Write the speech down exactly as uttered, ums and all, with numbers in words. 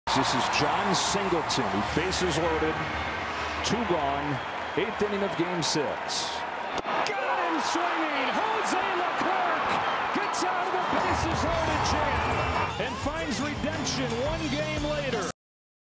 This is Jon Singleton, who bases loaded, two gone, eighth inning of game six. Got him swinging. Jose LeClerc gets out of the bases loaded jam and finds redemption one game later.